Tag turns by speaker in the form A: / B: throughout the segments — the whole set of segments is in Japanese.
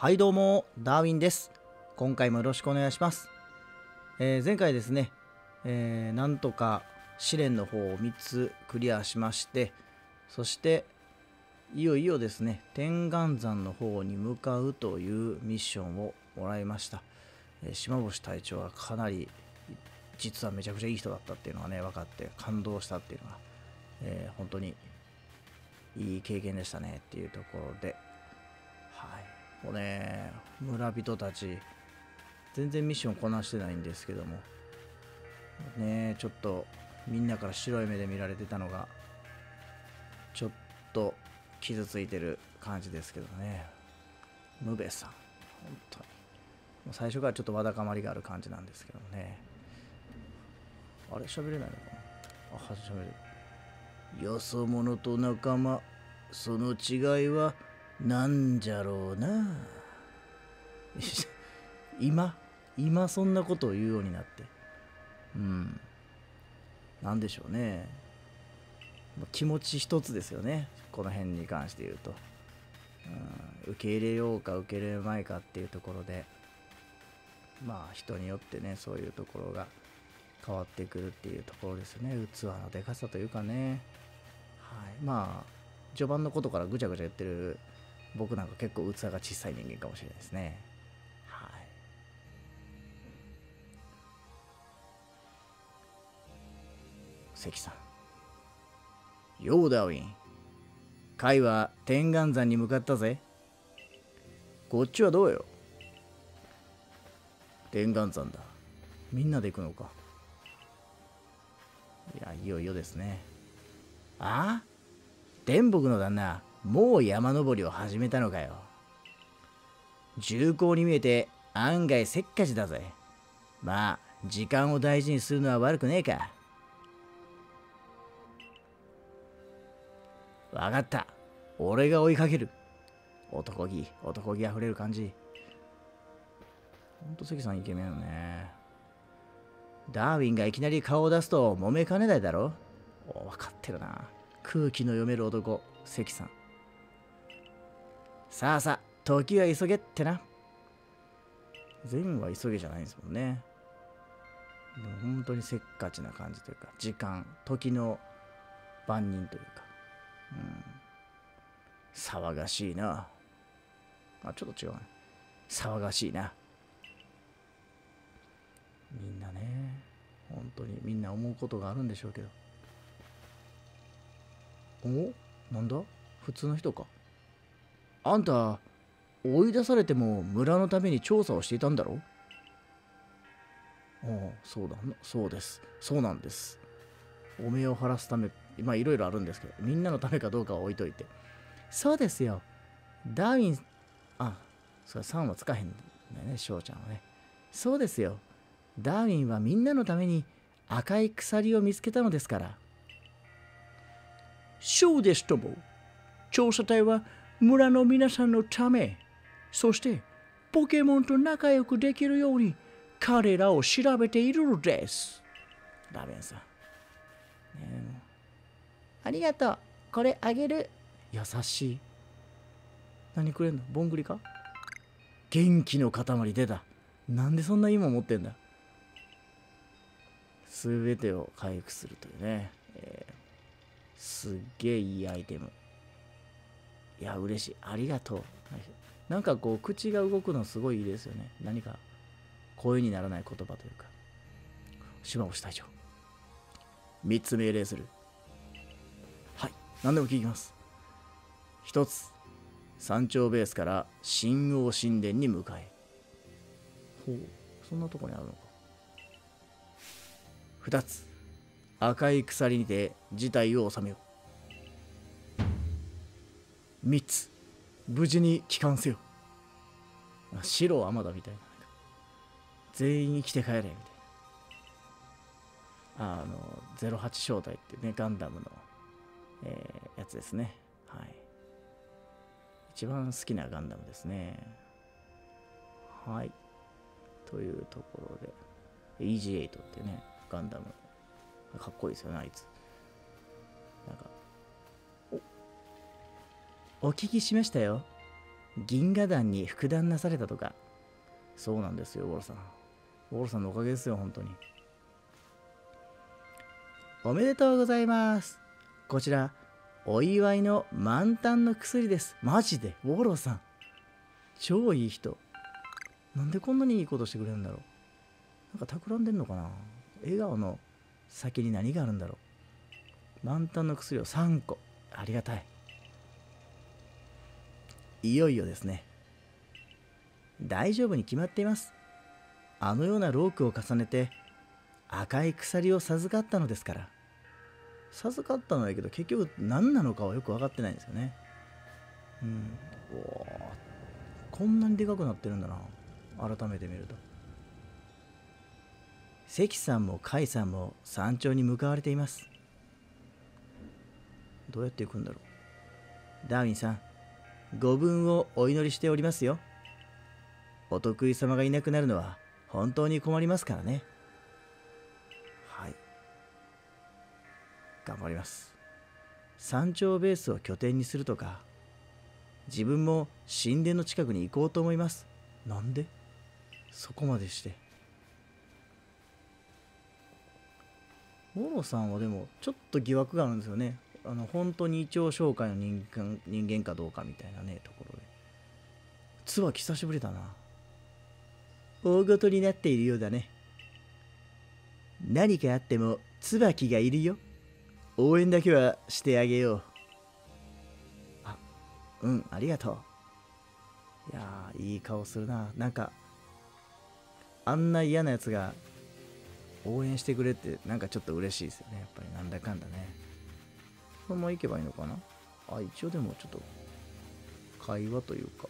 A: はいどうも、ダーウィンです。今回もよろしくお願いします。前回ですね、なんとか試練の方を3つクリアしまして、そしていよいよですね、天眼山の方に向かうというミッションをもらいました。島星隊長はかなり実はめちゃくちゃいい人だったっていうのがね、分かって感動したっていうのが、本当にいい経験でしたねっていうところで、はい。もうね、村人たち、全然ミッションこなしてないんですけども、ね、ちょっとみんなから白い目で見られてたのが、ちょっと傷ついてる感じですけどね。ムベさん、本当に。もう最初からちょっとわだかまりがある感じなんですけどね。あれ、喋れないのかな。あ、喋れる。よそ者と仲間、その違いはなんじゃろうな。今そんなことを言うようになって。なんでしょうね。気持ち一つですよね。この辺に関して言うと。受け入れようか受け入れまいかっていうところで、まあ人によってね、そういうところが変わってくるっていうところですよね。器のでかさというかね。はい。まあ、序盤のことからぐちゃぐちゃ言ってる僕なんか結構器が小さい人間かもしれないですね。はい。関さん。ようダーウィン。カイは天眼山に向かったぜ。こっちはどうよ。天眼山だ。みんなで行くのか。いや、いよいよですね。ああ、天北の旦那、もう山登りを始めたのかよ。重厚に見えて案外せっかちだぜ。まあ、時間を大事にするのは悪くねえか。わかった。俺が追いかける。男気あふれる感じ。ほんと関さんイケメンよね。ダーウィンがいきなり顔を出すと揉めかねないだろ。分かってるな。空気の読める男、関さん。さあさあ、時は急げってな。善は急げじゃないんですもんね。でも本当にせっかちな感じというか、時間、時の番人というか。騒がしいな。あ、ちょっと違うね。騒がしいな。みんなね、本当にみんな思うことがあるんでしょうけど。お、なんだ、普通の人か。あんた、追い出されても村のために調査をしていたんだろ。ああ、そうだ、そうです。そうなんです。おめえを晴らすため、まあいろいろあるんですけど、みんなのためかどうかは置いといて。そうですよ。ダーウィン、あ、それ3はつかへんんだよね、翔ちゃんはね。そうですよ。ダーウィンはみんなのために赤い鎖を見つけたのですから。そうですとも。調査隊は村の皆さんのため、そしてポケモンと仲良くできるように彼らを調べているのです。ラベンさん。ありがとう。これあげる。優しい。何くれんの？ボングリか？元気の塊出た。なんでそんな今持ってんだ？すべてを回復するというね。すっげえいいアイテム。いや、嬉しい。ありがとう。なんかこう、口が動くのすごいいいですよね。何か声にならない言葉というか。島星隊長。3つ命令する。はい。何でも聞きます。1つ。山頂ベースから神王神殿に向かえ。ほう。そんなとこにあるのか。2つ。赤い鎖にて事態を収めよう。3つ。無事に帰還せよ。白天田みたいな。全員生きて帰れみたいな。08正体ってね、ガンダムの、やつですね。はい。一番好きなガンダムですね。はい。というところで、EG8 ってね、ガンダム。かっこいいですよね、あいつ。なんか、お聞きしましたよ。 銀河団に復団なされたとか。そうなんですよ、ウォロさん。ウォロさんのおかげですよ、本当に。おめでとうございます。こちら、お祝いの満タンの薬です。マジで、ウォロさん。超いい人。なんでこんなにいいことしてくれるんだろう。なんか企んでんのかな。笑顔の先に何があるんだろう。満タンの薬を3個。ありがたい。いよいよですね。大丈夫に決まっています。あのようなロークを重ねて赤い鎖を授かったのですから。授かったのだけど結局何なのかはよく分かってないんですよね。おー、こんなにでかくなってるんだな。改めて見ると。関さんも甲斐さんも山頂に向かわれています。どうやって行くんだろう。ダーウィンさん、ご分をお祈りしておりますよ。お得意様がいなくなるのは本当に困りますからね。はい。頑張ります。山頂ベースを拠点にするとか、自分も神殿の近くに行こうと思います。なんでそこまでして。モロさんはでもちょっと疑惑があるんですよね。本当に一応商会の人間かどうかみたいなね、ところで。椿久しぶりだな。大ごとになっているようだね。何かあっても椿がいるよ。応援だけはしてあげよう。あ、ありがとう。いやー、いい顔するな。なんか、あんな嫌なやつが応援してくれってなんかちょっと嬉しいですよね。やっぱりなんだかんだね。そのまま行けばいいのかな。あ、一応でもちょっと会話というか。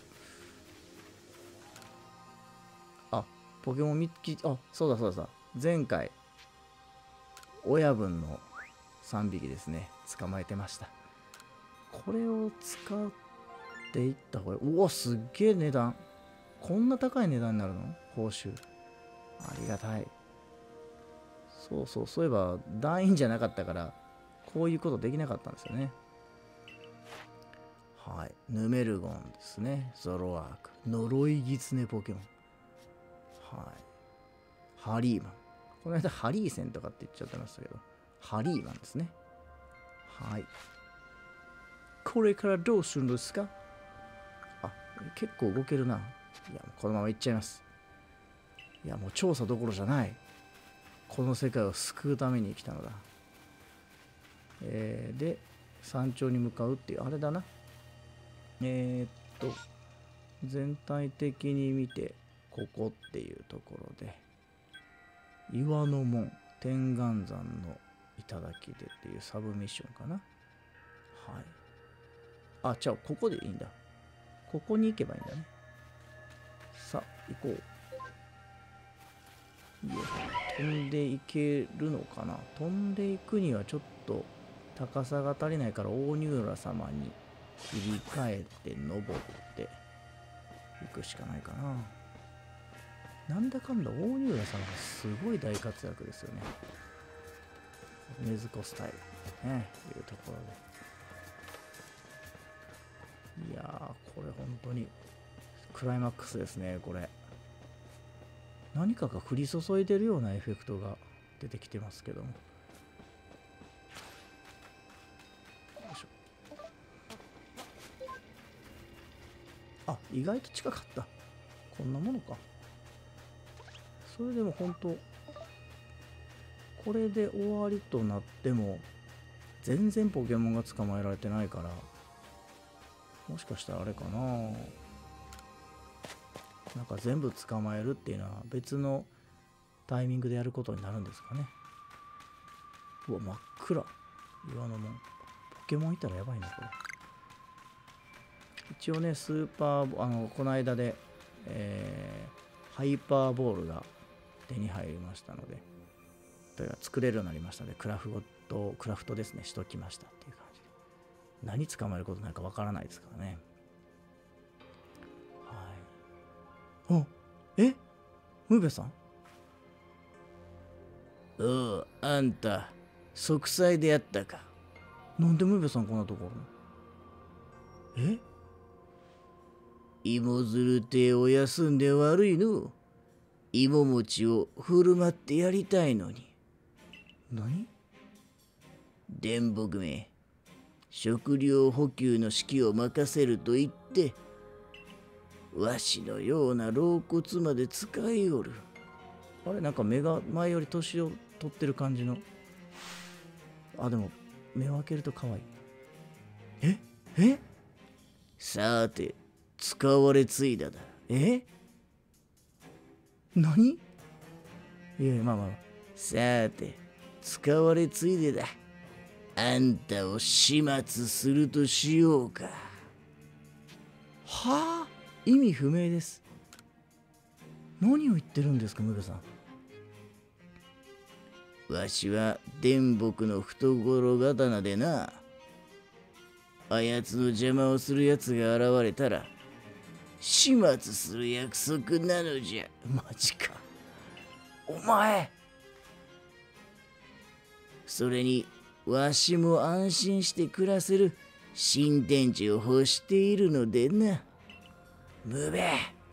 A: あ、ポケモン見つけ、あ、そうだそうだ。前回、親分の3匹ですね。捕まえてました。これを使っていった方がいい。うわ、すっげえ値段。こんな高い値段になるの？報酬。ありがたい。そういえば団員じゃなかったからこういうことできなかったんですよね。はい、ヌメルゴンですね。ゾロアーク、呪い狐ポケモン。はい、ハリーマン。この間ハリーセンとかって言っちゃってましたけど、ハリーマンですね。はい、これからどうするんですか？あ、結構動けるな。いや、このまま行っちゃいます。いや、もう調査どころじゃない。この世界を救うために来たのだ。で、山頂に向かうっていう、あれだな。全体的に見て、ここっていうところで、岩の門、天眼山の頂でっていうサブミッションかな。はい。あ、じゃあ、ここでいいんだ。ここに行けばいいんだね。さあ、行こう。飛んでいけるのかな。飛んでいくにはちょっと高さが足りないから大ニューラ様に切り替えて登っていくしかないかな。なんだかんだ大ニューラ様がすごい大活躍ですよね。ネズコスタイルね、いうところで。いやー、これ本当にクライマックスですね。これ何かが降り注いでるようなエフェクトが出てきてますけども。よいしょ。あ、意外と近かった。こんなものか。それでも本当これで終わりとなっても全然ポケモンが捕まえられてないから、もしかしたらあれかな、なんか全部捕まえるっていうのは別のタイミングでやることになるんですかね。うわ、真っ暗。岩の門。ポケモンいたらやばいな、これ。一応ね、スーパー、この間で、ハイパーボールが手に入りましたので、というか作れるようになりましたので、クラフトですね、しときましたっていう感じで。何捕まえることになるかわからないですからね。はい。あ、ムーベさん？おう、あんた、息災でやったか。なんでムーベさんこんなところに？ 芋づるてお休んで悪いの。芋餅を振る舞ってやりたいのに。何？電木め、食料補給の指揮を任せると言って、わしのような老骨まで使いおる。あれ、なんか目が前より年を取ってる感じの。あ、でも目を開けると可愛い。えさて、使われついだだ。何？いや、まあ。さて、使われついでだ。あんたを始末するとしようか。はあ、意味不明です。何を言ってるんですか、ムベさん。わしは電木の懐刀でな。あやつの邪魔をするやつが現れたら始末する約束なのじゃ。マジか。お前。それにわしも安心して暮らせる新天地を欲しているのでな。ムベ。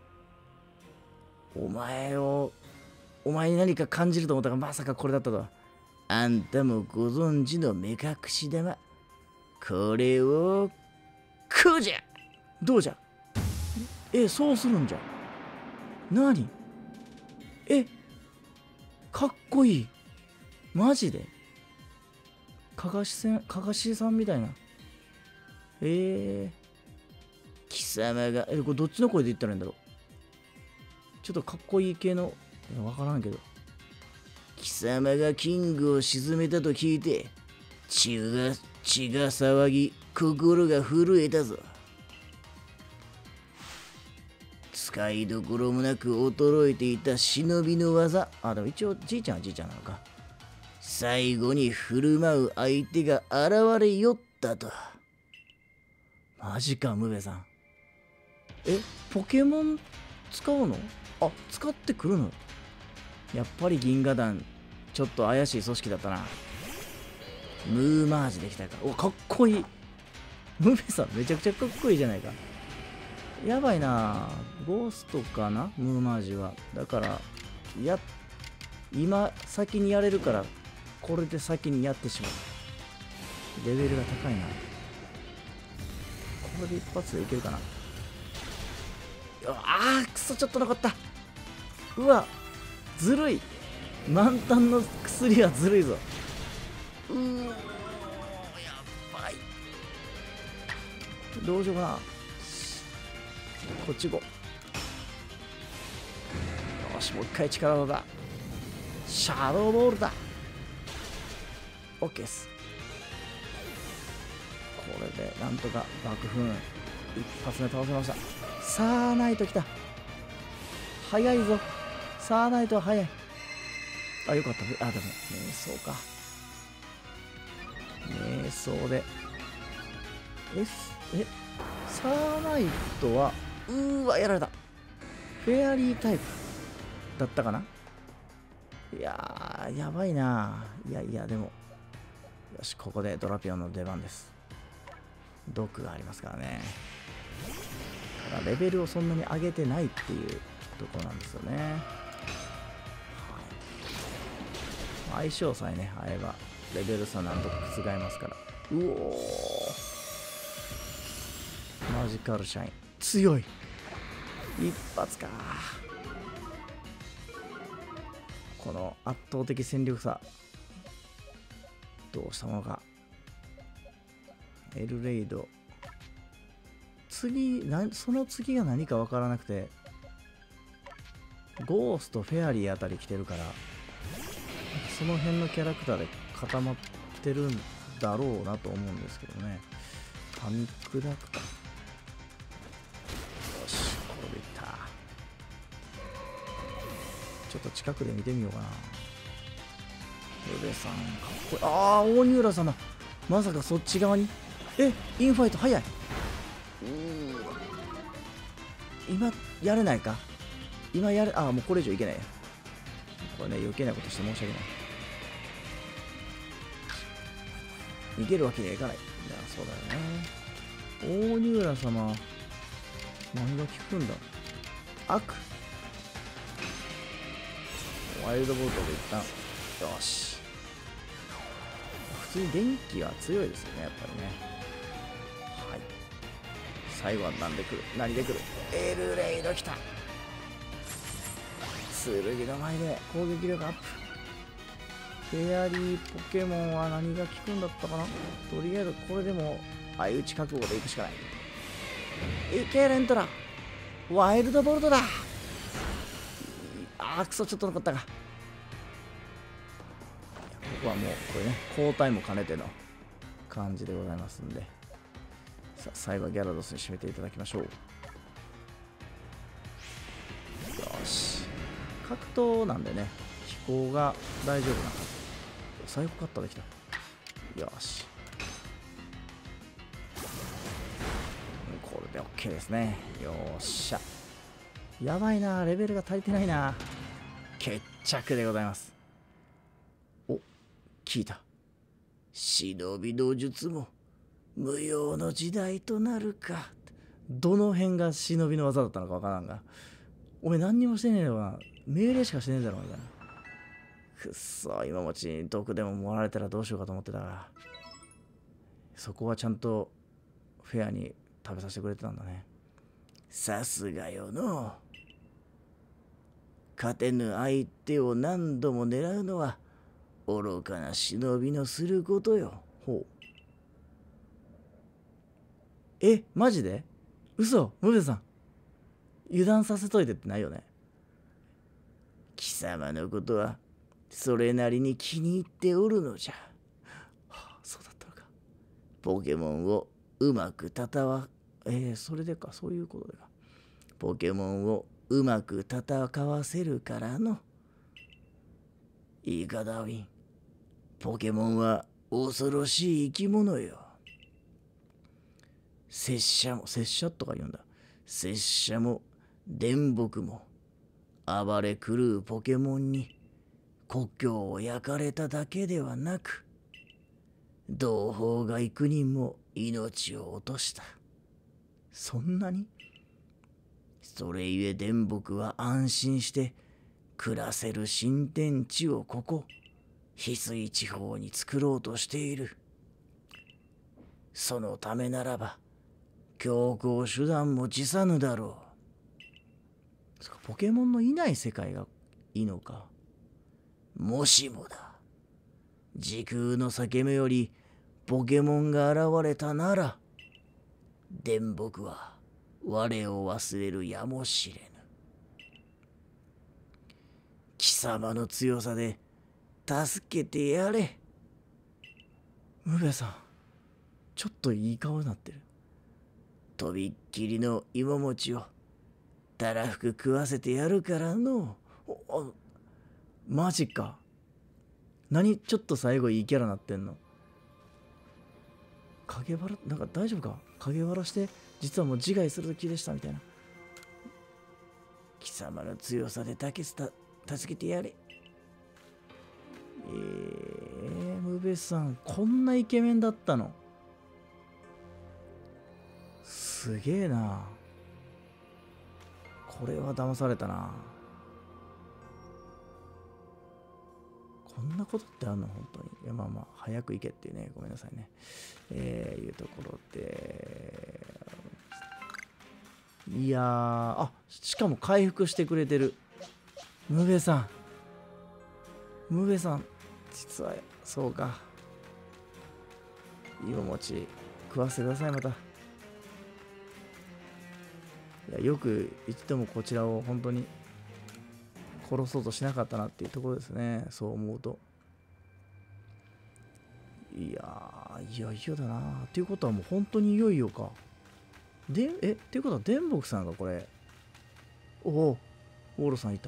A: お前に何か感じると思ったが、まさかこれだったとは。あんたもご存知の目隠し玉。これをこうじゃ。どうじゃ。そうするんじゃ。何？かっこいい。マジで？かがしさんみたいな。貴様が、これどっちの声で言ったらいいんだろう。ちょっとかっこいい系の、わからんけど。貴様がキングを沈めたと聞いて、血が騒ぎ、心が震えたぞ。使いどころもなく衰えていた忍びの技。あ、でも一応じいちゃんはじいちゃんなのか。最後に振る舞う相手が現れよったと。マジか、ムベさん。ポケモン使うの？あ、使ってくるの？やっぱり銀河団、ちょっと怪しい組織だったな。ムーマージできたか。かっこいい。ムベさんめちゃくちゃかっこいいじゃないか。やばいな。ゴーストかな、ムーマージは。だから今先にやれるから、これで先にやってしまう。レベルが高いな。これで一発でいけるかな。くそ、ちょっと残った。うわ、ずるい。満タンの薬はずるいぞ。やばい。どうしようかな。こっち行こう。よし、もう一回力技だ。シャドーボールだ。オッケーです。これでなんとか爆風一発目倒せました。さあナイト来た。早いぞ。さあナイトは早い。あ、よかった。でも瞑想か。瞑想でサーナイトはやられた。フェアリータイプだったかな。いやー、やばいな。いやでもよし、ここでドラピオンの出番です。毒がありますからね。ただレベルをそんなに上げてないっていうところなんですよね。相性さえね合えばレベル差なんとか覆いますから。マジカルシャイン強い。一発か。この圧倒的戦力差どうしたものか。エルレイドその次が何か分からなくて、ゴーストフェアリーあたり来てるから、その辺のキャラクターで固まってるんだろうなと思うんですけどね。噛み砕くか。よし、これでいった。ちょっと近くで見てみようかな。ルベさんかっこいい。大仁浦様、まさかそっち側に。インファイト早い。今やれないか。もうこれ以上いけないや。これね、余計なことして申し訳ない。逃げるわけにはいかない。いや、そうだよね。大仁浦様何が効くんだ。悪。ワイルドボルトで一旦。よし。普通に電気は強いですよね、やっぱりね。はい。最後は何で来る？何で来る？エルレイド来た。剣の前で攻撃力アップ。フェアリーポケモンは何が効くんだったかな。とりあえずこれでも相打ち覚悟でいくしかない。いけレントラ。ワイルドボルトだ。クソ、ちょっと残ったか。ここはもうこれね、交代も兼ねての感じでございますんで、さあ最後はギャラドスに締めていただきましょう。よし、格闘なんでね、飛行が大丈夫なはず。最後カッターできた。よし、これで OK ですね。よっしゃ。やばいな、レベルが足りてないな。決着でございます。お、聞いた。忍びの術も無用の時代となるか。どの辺が忍びの技だったのかわからんが、おめえ何にもしてねえのかな。命令しかしてねえだろみたいな。くっそ、今もちに毒でも盛られたらどうしようかと思ってたが、そこはちゃんとフェアに食べさせてくれてたんだね。さすがよの。勝てぬ相手を何度も狙うのは愚かな忍びのすることよ。ほう。マジで？嘘、ムベさん。油断させといてってないよね。貴様のことはそれなりに気に入っておるのじゃ。はあ、そうだったのか。ポケモンをうまくそれでか、そういうことでか。ポケモンをうまく戦わせるからの。いいか、ダーウィン。ポケモンは恐ろしい生き物よ。拙者とか言うんだ。拙者も電木も暴れ狂うポケモンに故郷を焼かれただけではなく、同胞が幾人も命を落とした。そんなに？それゆえ電木は安心して暮らせる新天地をここ翡翠地方に作ろうとしている。そのためならば強行手段も辞さぬだろう。ポケモンのいない世界がいいのか。もしもだ、時空の裂け目よりポケモンが現れたなら、電木は我を忘れるやもしれぬ。貴様の強さで助けてやれ。ムベさん、ちょっといい顔になってる。とびっきりの芋餅をたらふく食わせてやるからの。マジか。何ちょっと最後いいキャラなってんの。影原、なんか大丈夫か。影原して実はもう自害する気でしたみたいな。貴様の強さで助けてやれ。ムベさん、こんなイケメンだったの。すげえな。これは騙されたな。こんなことってあんの本当に。いや、まあまあ早く行けっていうね、ごめんなさいね。いうところで、いやー、しかも回復してくれてる。ムベさん、実はそうか。芋餅食わせてください、また。いや、よく一度もこちらを本当に殺そうとしなかったなっていうところですね。そう思うと。いやー、いよいよだな。っていうことはもう本当にいよいよか。っていうことは電木さんがこれ。おお、ウォロさんいた。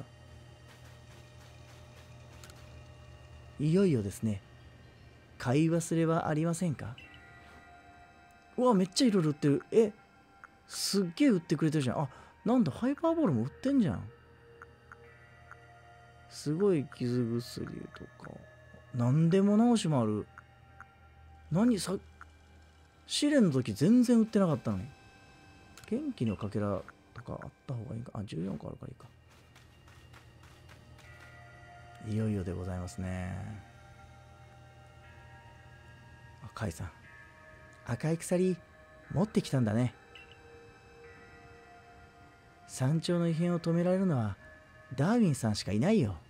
A: いよいよですね。買い忘れはありませんか？うわ、めっちゃいろいろ売ってる。すっげえ売ってくれてるじゃん。なんだ、ハイパーボールも売ってんじゃん。すごい傷薬とか。なんでも直しもある。試練の時全然売ってなかったのに。元気のかけらかあった方がいいか。あ、14個あるからいいか。いよいよでございますね。カイさん、赤い鎖持ってきたんだね。山頂の異変を止められるのはダーウィンさんしかいないよ。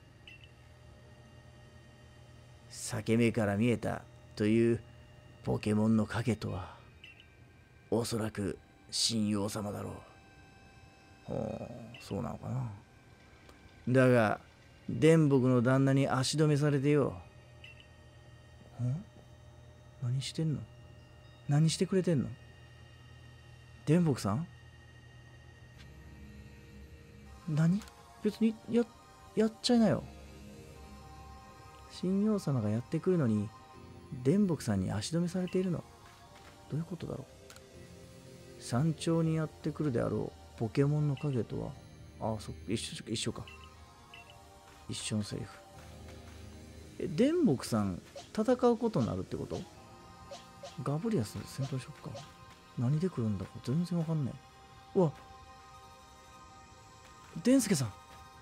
A: 裂け目から見えたというポケモンの影とはおそらく神王様だろう。ほう、そうなのかな。だが電木の旦那に足止めされてよ。何してんの？何してくれてんの？電木さん？何？別にやっちゃいなよ。神王様がやってくるのに電木さんに足止めされているの？どういうことだろう。山頂にやってくるであろうポケモンの影とは、ああ、一緒か。一緒のセリフ。電木さん戦うことになるってこと？ガブリアス戦闘しよっか。何で来るんだか全然わかんない。うわ、デンスケさん。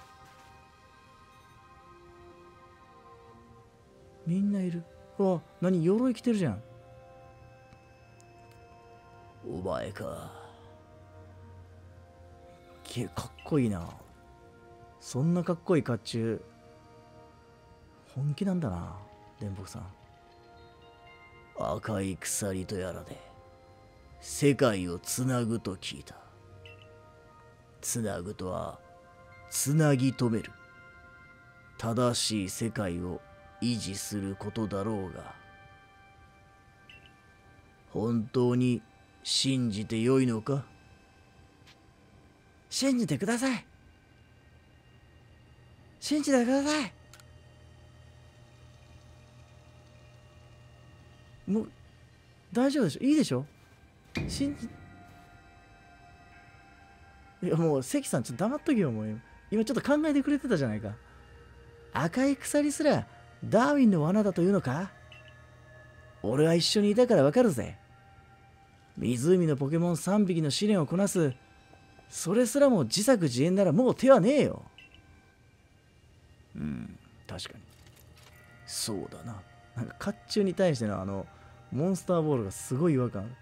A: みんないる。うわ、何、鎧着てるじゃん。お前か。かっこいいな。そんなかっこいい甲冑本気なんだな、電木さん。赤い鎖とやらで世界をつなぐと聞いた。つなぐとはつなぎ止める、正しい世界を維持することだろうが、本当に信じてよいのか？信じてください。信じてください。もう大丈夫でしょ？いいでしょ？いや、もう関さんちょっと黙っとけよ。もう今ちょっと考えてくれてたじゃないか。赤い鎖すらダーウィンの罠だというのか？俺は一緒にいたからわかるぜ。湖のポケモン3匹の試練をこなす、それすらも自作自演ならもう手はねえよ。確かにそうだな。なんか甲冑に対してのモンスターボールがすごい違和感。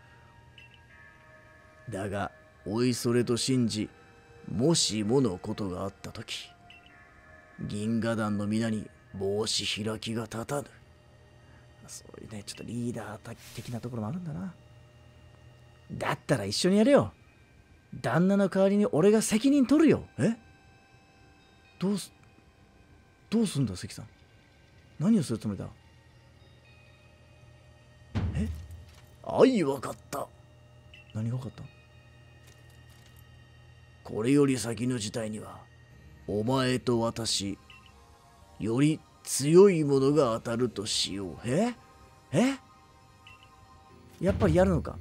A: だがおいそれと信じ、もしものことがあったとき、銀河団の皆に帽子開きが立たぬ。そういうね、ちょっとリーダー的なところもあるんだな。だったら一緒にやれよ。旦那の代わりに俺が責任取るよ。どうすんだ関さん。何をするつもりだ？わかった。何がわかった？これより先の事態にはお前と私より強いものが当たるとしよう。やっぱりやるのか？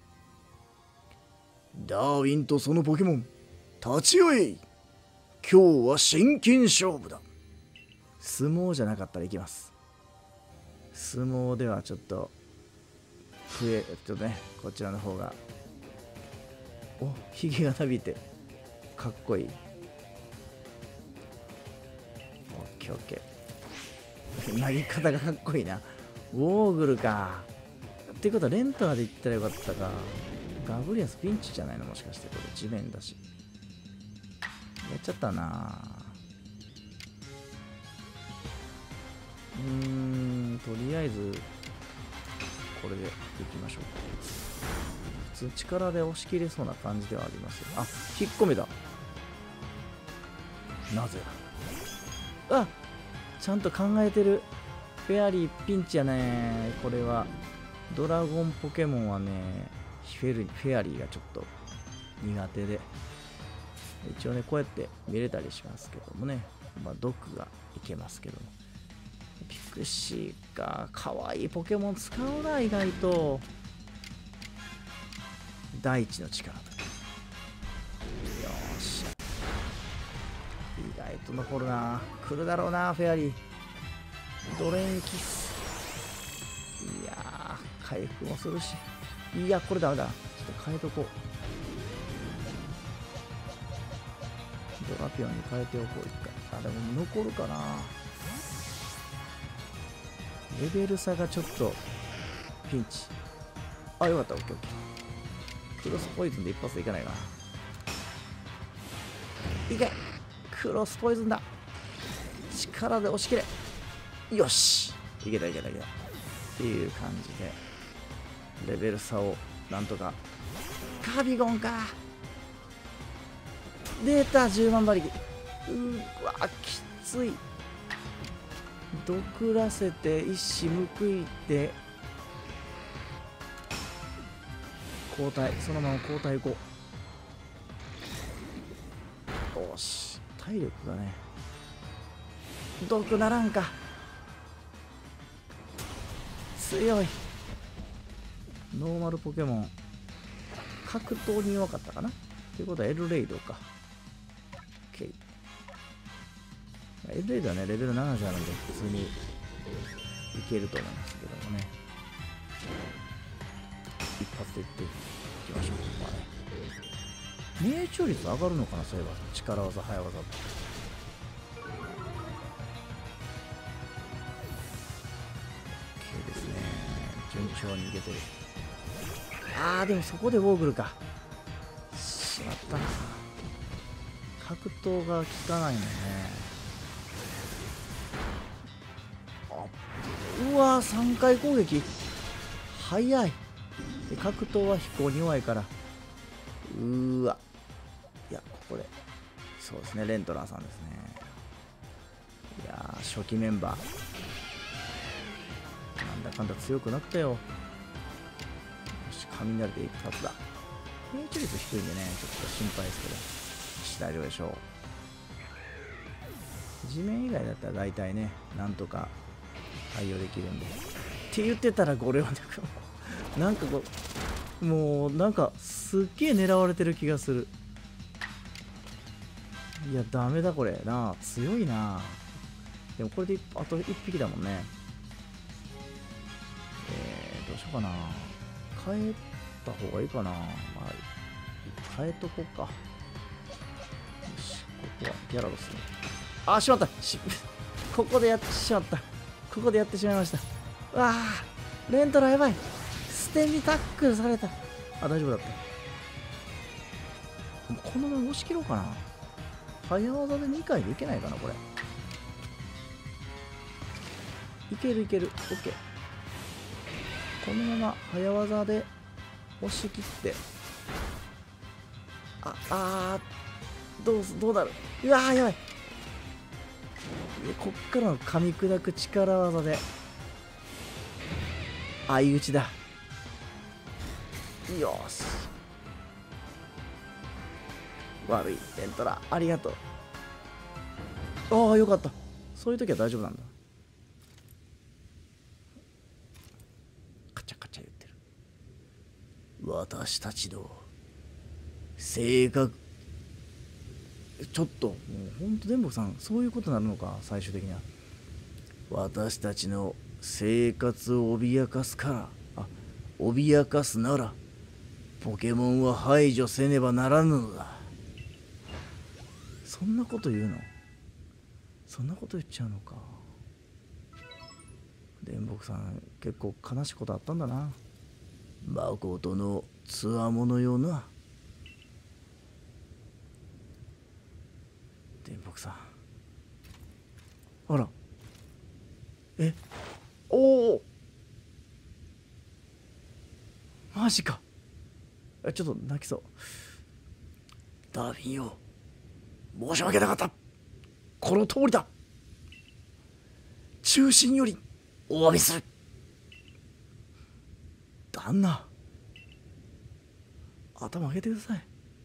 A: ダーウィンとそのポケモン立ち会え。今日は真剣勝負だ。相撲じゃなかったらいきます。相撲ではちょっとこちらの方が、ひげが伸びてかっこいい。オッケーオッケー。投げ方がかっこいいな。ウォーグルか。ってことはレンターで行ったらよかったか。ガブリアスピンチじゃないの？もしかしてこれ地面だし。やっちゃったな。とりあえずこれでいきましょう。普通力で押し切れそうな感じではありますよ。引っ込めだ。なぜだ？ちゃんと考えてる。フェアリーピンチやね。これはドラゴンポケモンはね、フェアリーがちょっと苦手で、一応ねこうやって見れたりしますけどもね、毒がいけますけども。ピクシーか。かわいいポケモン使うな。意外と大地の力。よーし、意外と残るな。来るだろうなフェアリー。ドレーンキス。いやー、回復もするし。いや、これダメだ。ちょっと変えとこドラピオンに変えておこう一回。あ、でも残るかな。レベル差がちょっとピンチ。あ、よかった。オッケーオッケー。クロスポイズンで一発でいかないかな。いけ、クロスポイズンだ。力で押し切れ。よし、いけたいけたいけたっていう感じでレベル差をなんとか。カビゴンか。出た、10万馬力。うわ、きつい。毒らせて一矢報いて交代。そのまま交代行こう。よし、体力がね。毒ならんか。強い。ノーマルポケモン格闘に弱かったかな。ということはエルレイドか。 OK。 エルレイドはねレベル70あるんで普通にいけると思いますけどもね。一発でいっていきましょう。まあね、命中率上がるのかな。そういえば力技早技って。OK ですね。順調にいけてる。あー、でもそこでウォーグルか。しまったな。格闘が効かないのね。うわー、3回攻撃早い。で格闘は飛行に弱いから。うーわ、いや、ここでそうですね、レントラーさんですね。いやー、初期メンバーなんだかんだ強くなったよ。よし、雷で一発だ。命中率低いんでね、ちょっと心配ですけど、よし、大丈夫でしょう。地面以外だったら大体ね、なんとか対応できるんで。って言ってたらゴレオンでなんかこう、もうなんかすっげえ狙われてる気がする。いや、ダメだこれな。強いな。でもこれであと1匹だもんね。どうしようかな。変えた方がいいかな。まあ、変えとこうか。よし、ここはギャラドス。あ、しまった。ここでやってしまった。ここでやってしまいました。うわあ、レントラやばい。捨て身タックルされた。あ、大丈夫だった。このまま押し切ろうかな。早技で2回でいけないかな、これ。いけるいける。オッケー。このまま早技で押し切って。どうなる。うわー、やばい。こっからの噛み砕く力技で相打ちだ。よし、悪いレントラありがとう。ああ、よかった。そういう時は大丈夫なんだ。カチャカチャ言ってる。私たちの性格、ちょっともうほんと電木さん、そういうことになるのか。最終的には私たちの生活を脅かすから、脅かすならポケモンは排除せねばならぬのだ。そんなこと言うの。そんなこと言っちゃうのか。電木さん、結構悲しいことあったんだな。誠のつわものよな。電木さん、あら、おお、マジか。ちょっと泣きそう。ダービンよ、申し訳なかった。この通りだ。中心よりお詫びする。旦那、頭上げてください。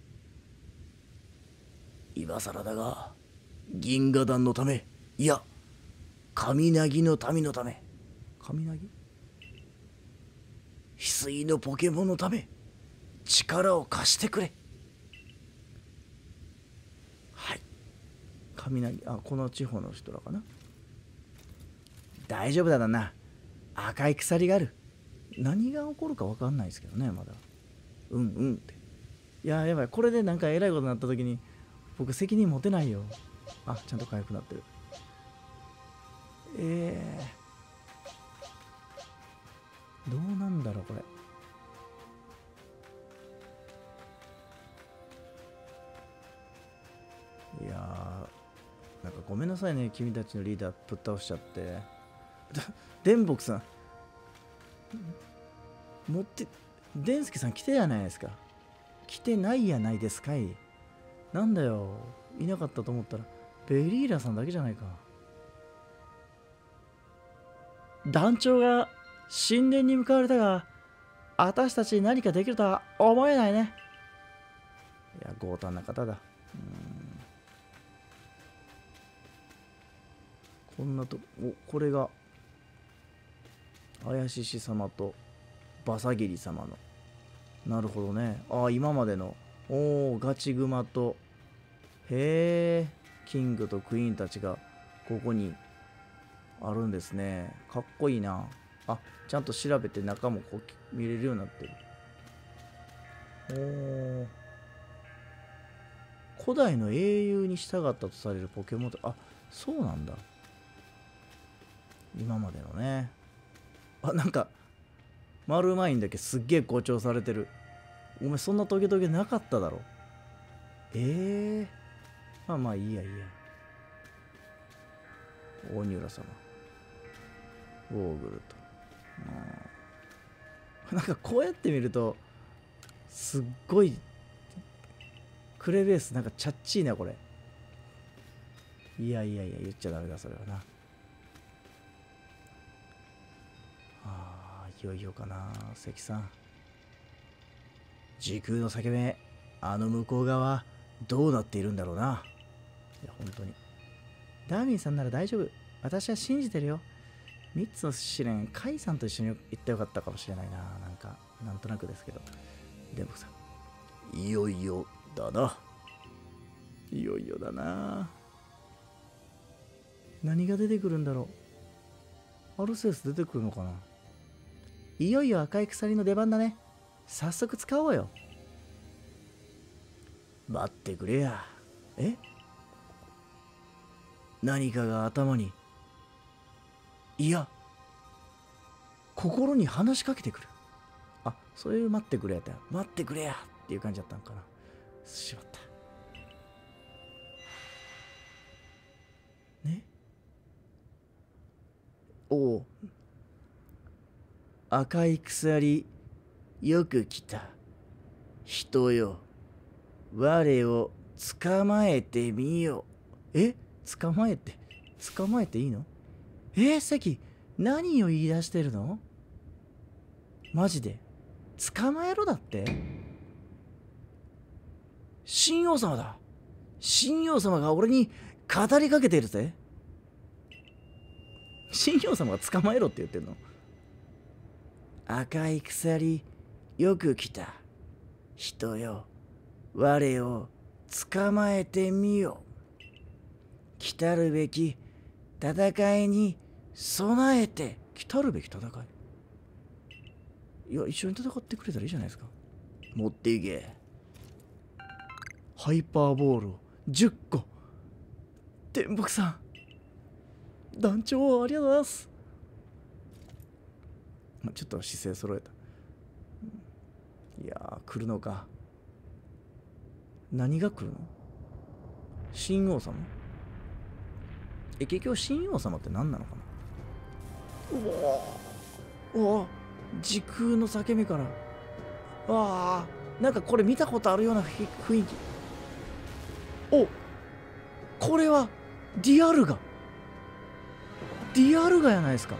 A: 今更だが、銀河団のため、いや神凪の民のため、神凪、翡翠のポケモンのため、力を貸してくれ。はい、神凪、この地方の人らかな。大丈夫だ旦那、赤い鎖がある。何が起こるか分かんないですけどね、まだ。うんって。いや、やばい。これでなんかえらいことになった時に僕責任持てないよ。あ、ちゃんと回復なってる。どうなんだろうこれ。いやー、なんかごめんなさいね、君たちのリーダーぶっ倒しちゃって。電木さん持ってデンスケさん来てやないですか。来てないやないですかい。なんだよ、いなかったと思ったらベリーラさんだけじゃないか。団長が神殿に向かわれたが、私たちに何かできるとは思えないね。いや、強胆な方だ。こんなとこれが怪しし様とバサギリ様の。なるほどね。ああ、今までのガチグマとキングとクイーンたちがここにあるんですね。かっこいいな。あ、ちゃんと調べて中もこう見れるようになってる。古代の英雄に従ったとされるポケモンと、あ、そうなんだ。今までのね。あ、なんかマルマインだけすっげえ誇張されてる。お前そんなトゲトゲなかっただろ。まあまあいいやいいや。大仁浦様、ゴーグルと。なんかこうやって見るとすっごいクレベースなんかチャッチーなこれ。いやいやいや、言っちゃダメだそれはな。いよいよかな。関さん、時空の裂け目、あの向こう側どうなっているんだろうな。いや本当にダーミンさんなら大丈夫。私は信じてるよ。3つの試練、カイさんと一緒に行ってよかったかもしれないな。なんかなんとなくですけど。でもさ、いよいよだな。いよいよだな。何が出てくるんだろう。アルセウス出てくるのかな。いよいよ赤い鎖の出番だね。早速使おうよ。待ってくれや。何かが頭に、いや心に話しかけてくる。あ、そういう待ってくれやった。待ってくれやっていう感じだったんかな。しまったね。おお、赤い鎖、よく来た。人よ、我を捕まえてみよ。捕まえていいの？関、何を言い出してるの？マジで捕まえろだって？神王様だ。神王様が俺に語りかけているぜ。神王様が捕まえろって言ってんの？赤い鎖、よく来た。人よ、我を捕まえてみよ。来たるべき戦いに備えて。来たるべき戦い？いや、一緒に戦ってくれたらいいじゃないですか。持っていけ。ハイパーボールを10個。天木さん、団長ありがとうございます。ちょっと姿勢揃えた。いやー、来るのか。何が来るの？神王様？結局神王様って何なのかな。うわ、時空の裂け目から。なんかこれ見たことあるような雰囲気。これはディアルガやないですか。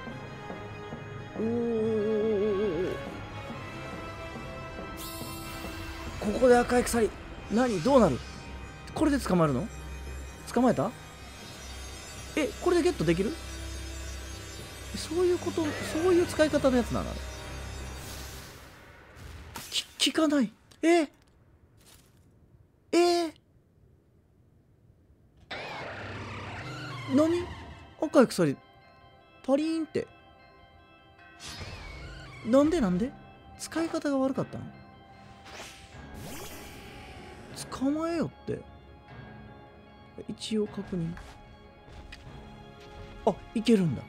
A: ここで赤い鎖、何どうなる？これで捕まえるの？捕まえた？これでゲットできる？そういうこと、そういう使い方のやつなの？聞かない。何？赤い鎖パリーンって。なんで使い方が悪かったの？捕まえよって。 一応確認。あ、いけるんだ。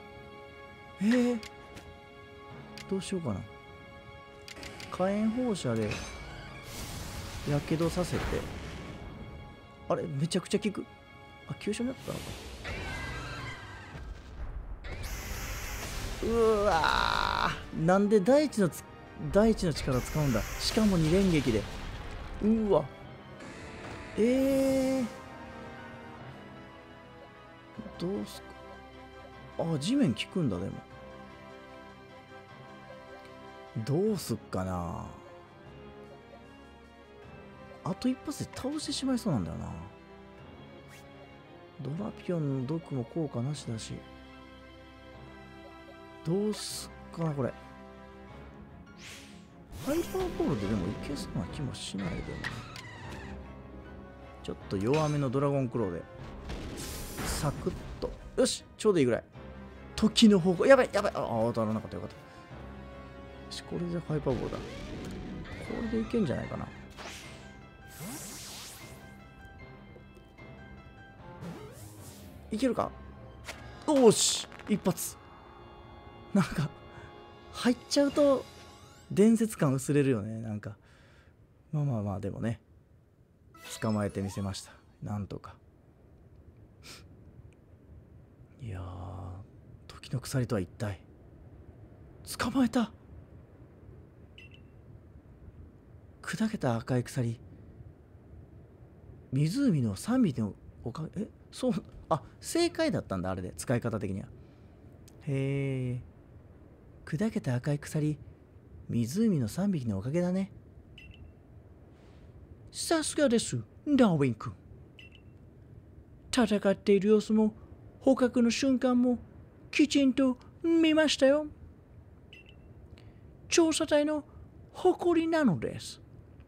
A: どうしようかな。火炎放射でやけどさせて。あれ、めちゃくちゃ効く。あ、急所になったのか。うわー、なんで大地の力使うんだ。しかも二連撃で。うわ、どうすか。あ、地面効くんだ。でもどうすっかな。あと一発で倒してしまいそうなんだよな。ドラピオンの毒も効果なしだし。どうすっかなこれ。ハイパーボールででもいけそうな気もしないでも。ちょっと弱めのドラゴンクローでサクッと。よし、ちょうどいいぐらい。時の方向、やばいやばい。あ、当たらなかった。よかった。よし、これでハイパーボールだ。これでいけんじゃないかな。いけるか。おし、一発。なんか入っちゃうと伝説感薄れるよね。なんかまあまあまあ、でもね、捕まえてみせました。なんとか。いやー、時の鎖とは一体。捕まえた。砕けた赤い鎖。湖の3匹のおかげ。そう、あ、正解だったんだ、あれで。使い方的には。へえ。砕けた赤い鎖。湖の3匹のおかげだね。さすがです、ダーウィン君。戦っている様子も捕獲の瞬間もきちんと見ましたよ。調査隊の誇りなのです。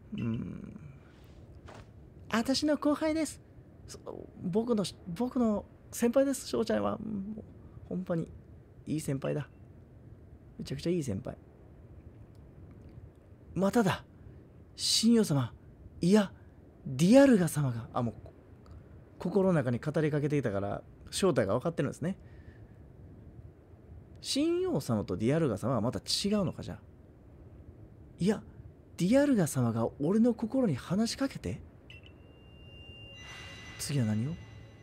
A: 私の後輩です。僕の先輩です。翔ちゃんは本当にいい先輩だ。めちゃくちゃいい先輩。まただ、神王様、いやディアルガ様が、もう心の中に語りかけていたから正体が分かってるんですね。神王様とディアルガ様はまた違うのか。じゃあ、いやディアルガ様が俺の心に話しかけて。次は何を。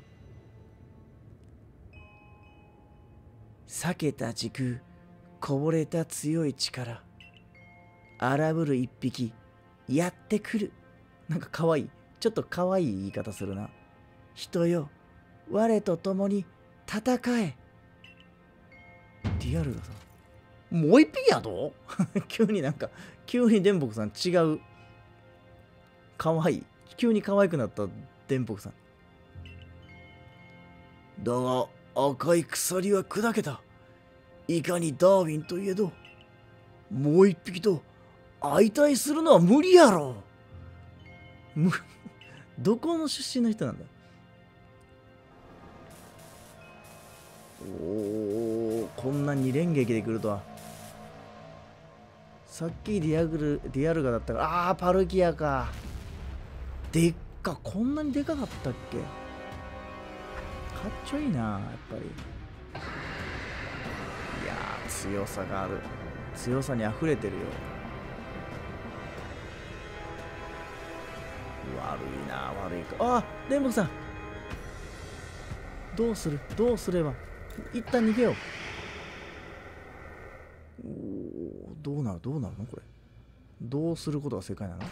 A: 裂けた時空、こぼれた強い力、荒ぶる一匹やってくる。なんかかわいい、ちょっとかわいい言い方するな。人よ、我と共に戦え。ディアルガさん、もう一匹やと急に電木さん違う。かわいい、急に可愛くなった電木さん。だが赤い鎖は砕けた。いかにダーウィンといえど、もう一匹と相対するのは無理やろ。どこの出身の人なんだ。こんなに連撃で来るとは。さっきディアルガだったから。パルキアか。でっか、こんなにでかかったっけ。かっちょいいな、やっぱり。いやー、強さがある。強さにあふれてるよ。悪いな、悪いか。電木さん、どうすれば。一旦逃げよう。どうなるのこれ。どうすることが正解なの。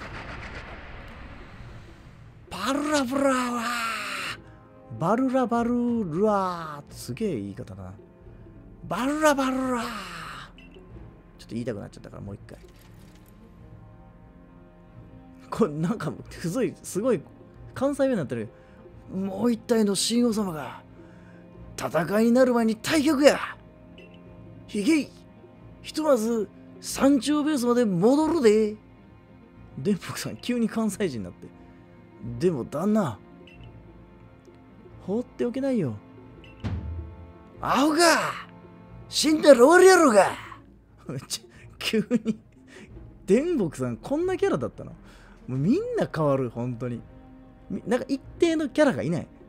A: バルラブラワー、バルラバルラー、すげえ言い方だな。バルラバルラー、ちょっと言いたくなっちゃったからもう一回。これなんかすごい関西弁になってる。もう一体の神王様が戦いになる前に退却や。ひげい、ひとまず山頂ベースまで戻るで。電木さん急に関西人になって。でも旦那、放っておけないよ。アホか、死んだら終わりやろが。急に電木さんこんなキャラだったの。もうみんな変わる、本当に。なんか一定のキャラがいない。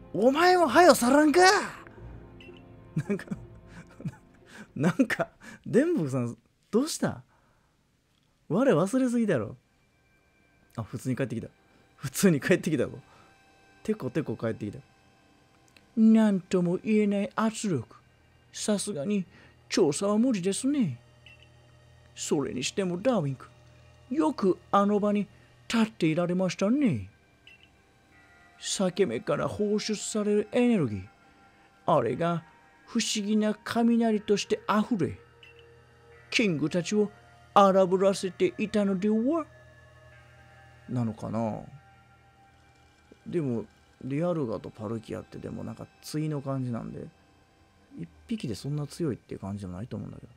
A: お前もはよ去らんか。なんかなんか電木さんどうした？我忘れすぎだろ。あ、普通に帰ってきた。普通に帰ってきたぞ。てこてこ帰ってきた。なんとも言えない圧力。さすがに調査は無理ですね。それにしてもダーウィン君、よくあの場に立っていられましたね。裂け目から放出されるエネルギー、あれが不思議な雷としてあふれ、キングたちを荒ぶらせていたのではなのかな。でもリアルガとパルキアってでもなんか対の感じなんで、一匹でそんな強いっていう感じじゃないと思うんだけど。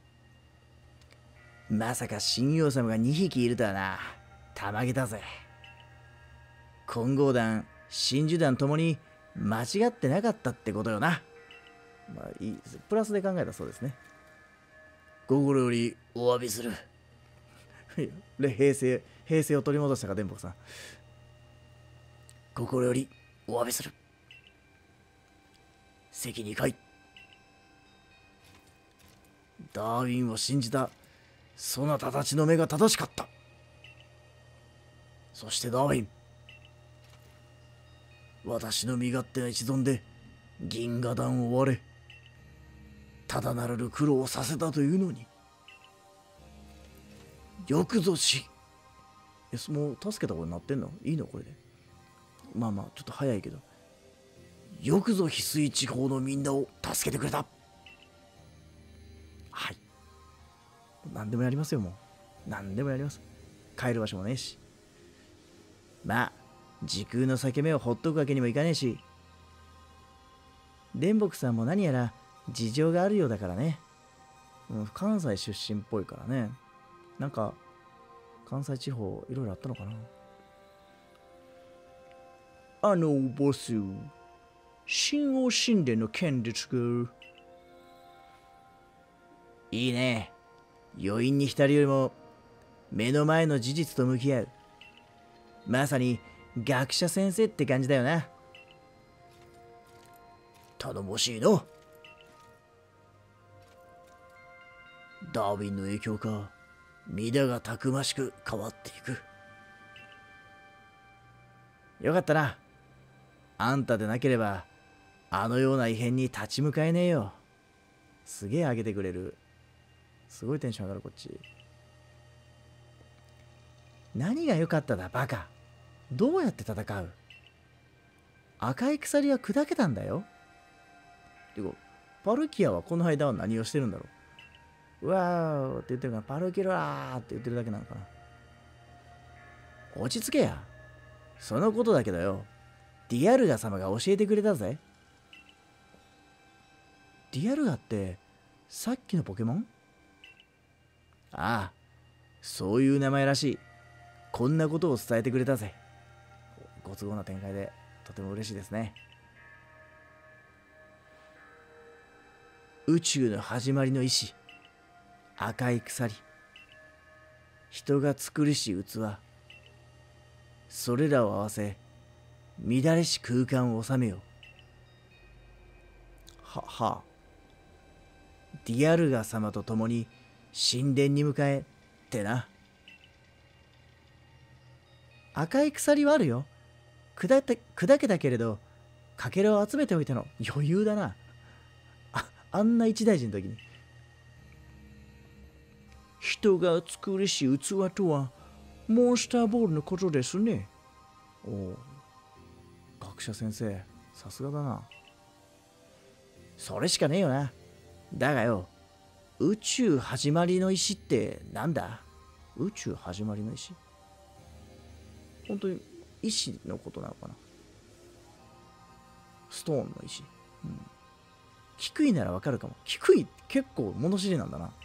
A: まさか神王様が2匹いるとはな。たまげたぜ。混合団、真珠団ともに間違ってなかったってことよな。まあいい、プラスで考えたそうですね。心よりお詫びする。平成を取り戻したか、電報さん。心よりお詫びする。席に帰い。ダーウィンを信じたそなたたちの目が正しかった。そしてダーウィン、私の身勝手な一存で銀河団を追われ、ただならぬ苦労をさせたというのに、よくぞし、もう助けたことになってんの？いいのこれで。まあまあちょっと早いけど、よくぞ翡翠地方のみんなを助けてくれた。はい、何でもやりますよ。もう何でもやります。帰る場所もねえし、まあ時空の裂け目をほっとくわけにもいかねえし、電木さんも何やら事情があるようだからね。関西出身っぽいからね。なんか関西地方いろいろあったのかな。ボス、神王神殿の件ですが。いいね。余韻に浸るよりも目の前の事実と向き合う。まさに学者先生って感じだよな。頼もしいの。ダーウィンの影響か、皆がたくましく変わっていく。よかったな。あんたでなければあのような異変に立ち向かえねえよ。すげえ上げてくれる。すごいテンション上がるこっち。何が良かっただバカ。どうやって戦う？赤い鎖は砕けたんだよ。てかパルキアはこの間は何をしてるんだろう。うわーって言ってるから、パルキラーって言ってるだけなのかな。落ち着けや。そのことだけどよ、ディアルガ様が教えてくれたぜ。ディアルガってさっきのポケモン？ああ、そういう名前らしい。こんなことを伝えてくれたぜ。ご都合な展開でとても嬉しいですね。宇宙の始まりの石、赤い鎖、人が作りし器、それらを合わせ乱れし空間を収めよう。はあ、ディアルガ様と共に神殿に迎えってな。赤い鎖はあるよ。砕けたけれどかけらを集めておいたの。余裕だな。あんな一大事の時に。人が作りし器とはモンスターボールのことですね。おお、学者先生さすがだな。それしかねえよな。だがよ、宇宙始まりの石ってなんだ？宇宙始まりの石、本当に石のことなのかな。ストーンの石、低いならわかるかも。低い、結構物知りなんだな。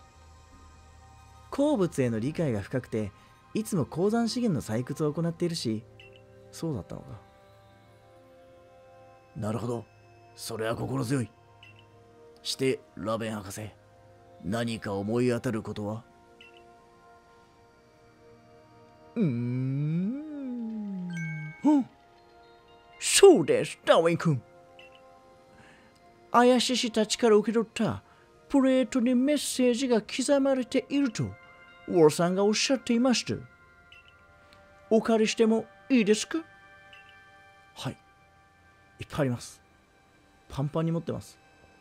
A: 鉱物への理解が深くて、いつも鉱山資源の採掘を行っているし。そうだったのか。なるほど、それは心強い。してラベン博士、何か思い当たることは？ そうです、ダーウィン君。怪しい人たちから受け取ったプレートにメッセージが刻まれていると、ウォールさんがおっしゃっていました。お借りしてもいいですか？はい。いっぱいあります。パンパンに持ってます。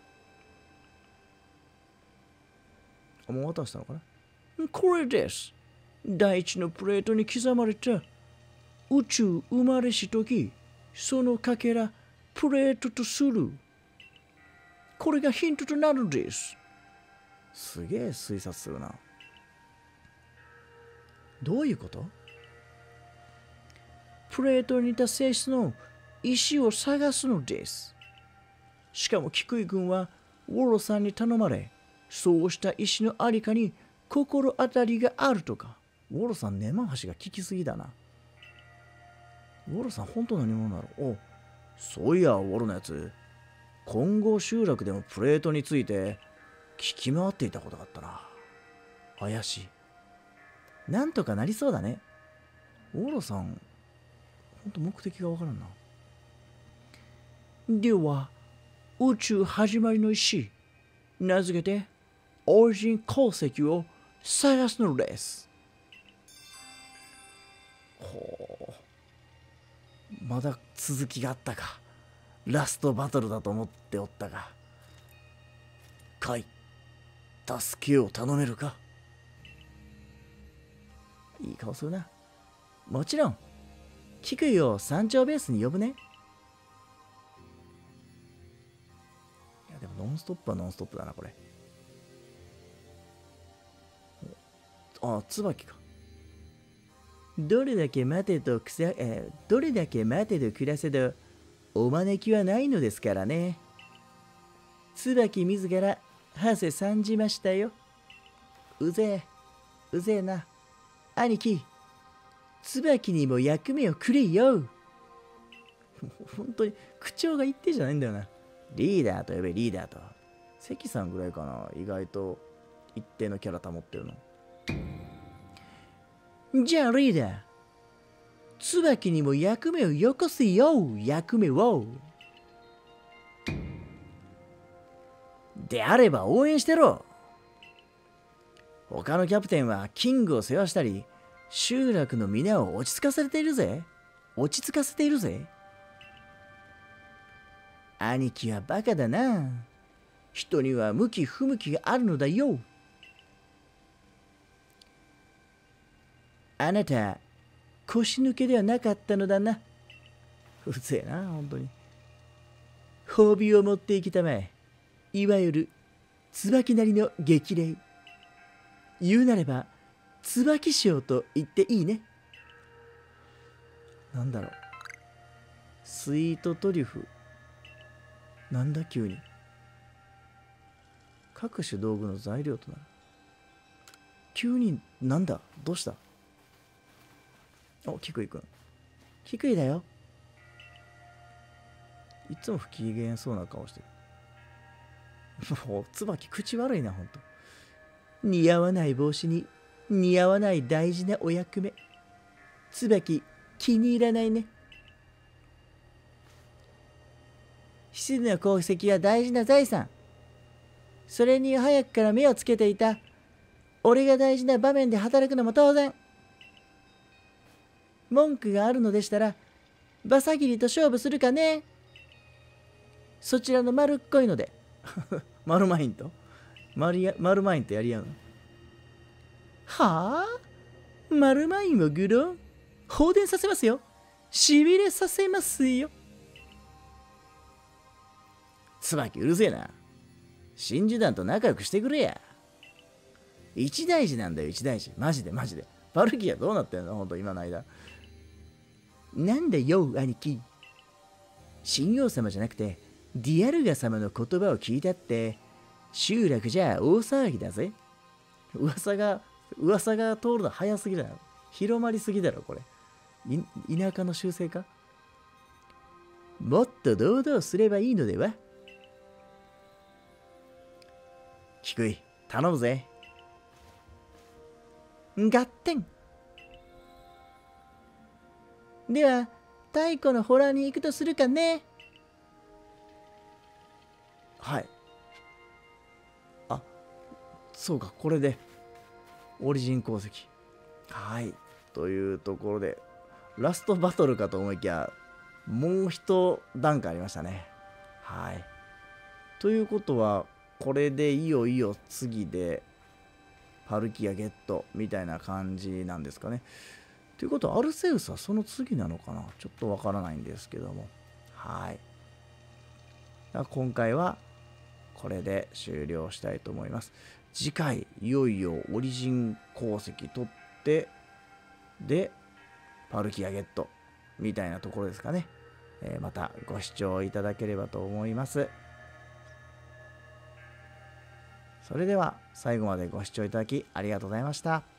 A: もう渡したのかな？これです。第一のプレートに刻まれた宇宙生まれし時、そのかけらプレートとする。これがヒントとなるんです。すげえ推察するな。どういうこと？プレートに似た性質の石を探すのです。しかも菊井君はウォロさんに頼まれ、そうした石のありかに心当たりがあるとか。ウォロさん根回しが効きすぎだな。ウォロさん本当何者だろう。お、そういやウォロのやつ、金剛集落でもプレートについて聞き回っていたことがあったな。怪しい。なんとかなりそうだね。ウォロさん、ほんと目的がわからんな。では、宇宙始まりの石、名付けて、オリジン鉱石を探すのです。ほう。まだ続きがあったか。ラストバトルだと思っておったが。カイ、助けを頼めるか？いい顔するな。もちろん、キクイを山頂ベースに呼ぶね。いやでもノンストップはノンストップだな、これ。あ、椿か。どれだけ待てとどれだけ待てと暮らせど、お招きはないのですからね。椿自ら、はせ参じましたよ。うぜえな。兄貴、椿にも役目をくれよ。本当に口調が一定じゃないんだよな。リーダーと呼べ、リーダーと。関さんぐらいかな、意外と一定のキャラ保ってるの。じゃあリーダー、椿にも役目をよこせよ、役目を。であれば応援してろ。他のキャプテンはキングを世話したり、集落の皆を落ち着かせているぜ。兄貴はバカだな。人には向き不向きがあるのだよ。あなた、腰抜けではなかったのだな。うぜえな、本当に。褒美を持っていきたまえ。いわゆる、椿なりの激励。言うなれば、椿賞と言っていいね。なんだろう。スイートトリュフ。なんだ急に。各種道具の材料となる。急になんだどうした？お、キクイくん。キクイだよ。いつも不機嫌そうな顔してる。もう、椿口悪いな、ほんと。似合わない帽子に似合わない大事なお役目。椿、気に入らないね。羊の功績は大事な財産。それに早くから目をつけていた。俺が大事な場面で働くのも当然。文句があるのでしたら、バサギリと勝負するかね。そちらの丸っこいので。マルマインとマルマインとやり合うの？はあ？マルマインを愚弄？放電させますよ。しびれさせますよ。椿うるせえな。真珠団と仲良くしてくれや。一大事なんだよ、一大事。マジで。バルキアどうなってんのほんと今の間。なんだよ、兄貴。神王様じゃなくて、ディアルガ様の言葉を聞いたって、集落じゃ大騒ぎだぜ。噂が通るの早すぎだよ。広まりすぎだろ、これ。田舎の習性か？もっと堂々すればいいのでは？菊井、頼むぜ。合点。では、 太古のホラーに行くとするかね。はい。あ、そうか、これでオリジン鉱石。はい。というところで、ラストバトルかと思いきや、もう一段階ありましたね。はい。ということは、これでいよいよ次で、パルキアゲットみたいな感じなんですかね。ということは、アルセウスはその次なのかな、ちょっとわからないんですけども。はい。今回はこれで終了したいと思います。次回、いよいよオリジン鉱石取って、で、パルキアゲットみたいなところですかね。またご視聴いただければと思います。それでは最後までご視聴いただきありがとうございました。